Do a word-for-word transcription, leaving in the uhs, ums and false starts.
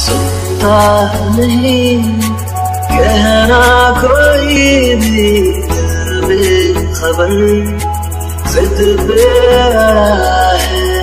सुनता नहीं कहना कोई भी, बेखबर जिद पे आया है।